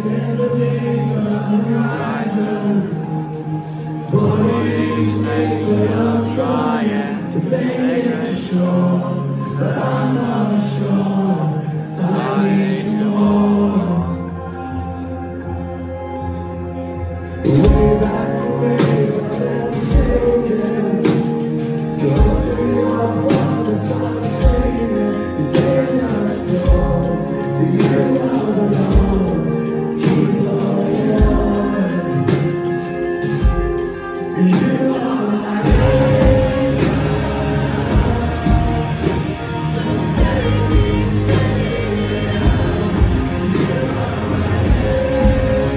beneath the horizon. Bodies made of trying to make it sure, but I'm not sure. I need more. Wave after wave, I've been sinking. So to your father, I'm fading. You say not strong, to you I'm alone. Keep going on. You are my life. So stay, stay down. You are my life.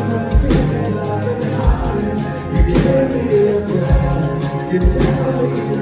You tell me